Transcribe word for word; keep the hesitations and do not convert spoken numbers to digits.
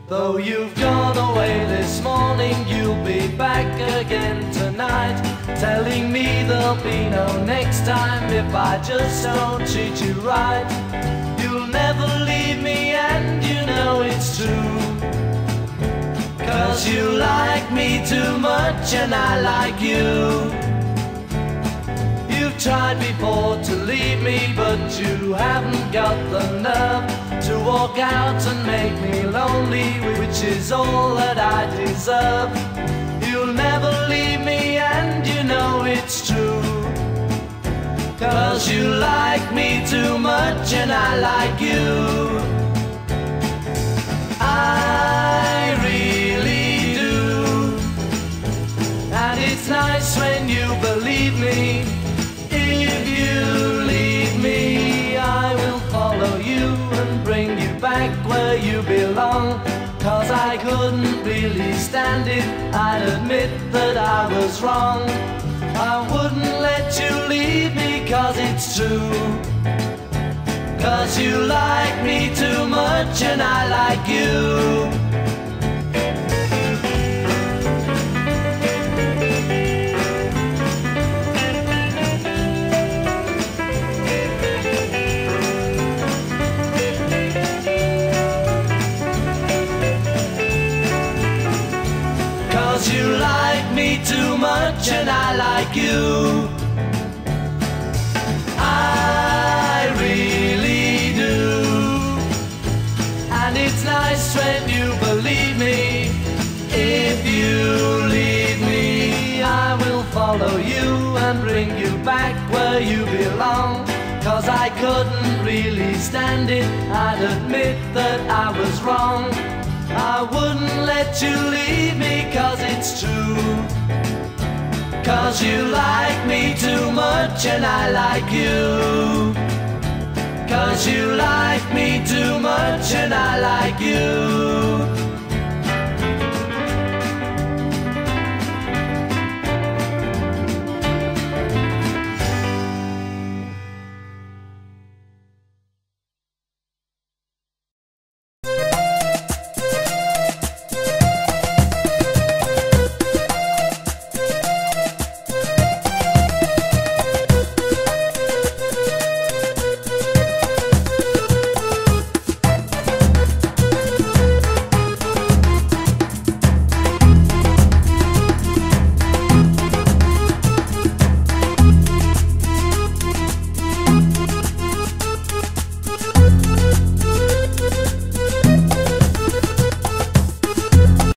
Though you've gone away this morning, you'll be back again tonight, telling me there'll be no next time if I just don't treat you right. You'll never leave me and you know it's true, 'cause you like me too much and I like you. You've tried before to leave me, but you haven't got the nerve to walk out and make me lonely, which is all that I deserve. You'll never leave me and you know it's true, 'cause you like me too much and I like you. I really do, and it's nice when you believe me. If you leave me, I will follow you and bring you back where you belong, 'cause I couldn't really stand it, I'd admit that I was wrong. I wouldn't let you leave me 'cause it's true, 'cause you like me too much and I like you. 'Cause you like me too much and I like you. I really do, and it's nice when you believe me. If you leave me, I will follow you and bring you back where you belong, 'cause I couldn't really stand it, I'd admit that I was wrong. I wouldn't let you leave me 'cause it's true, 'cause you like me too much and I like you. 'Cause you like me too much and I like you.